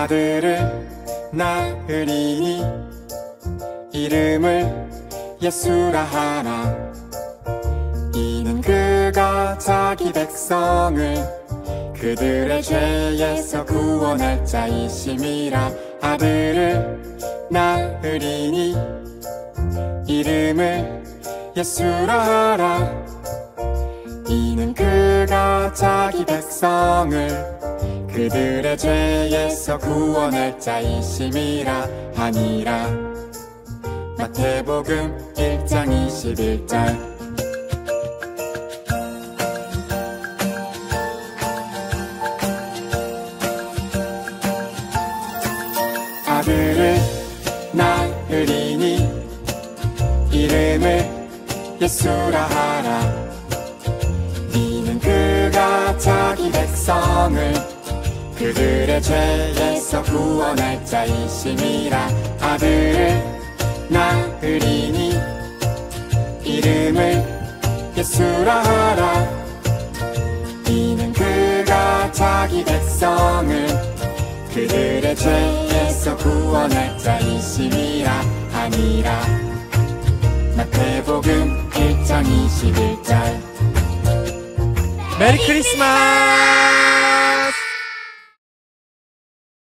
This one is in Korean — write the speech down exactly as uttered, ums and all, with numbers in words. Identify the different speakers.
Speaker 1: 아들을 낳으리니 이름을 예수라 하라. 이는 그가 자기 백성을 그들의 죄에서 구원할 자이심이라. 아들을 낳으리니 이름을 예수라 하라. 이는 그가 자기 백성을 그들의 죄에서 구원할 자이심이라 하니라. 마태복음 일 장 이십일 절. 아들을 낳으리니 이름을 예수라 하라. 이는 그가 자기 백성을 그들의 죄에서 구원할 자이심이라. 아들을 낳으리니 이름을 예수라 하라. 이는 그가 자기 백성을 그들의 죄에서 구원할 자이심이라 하니라. 마태복음 일 장 이십일 절.
Speaker 2: 메리 크리스마스!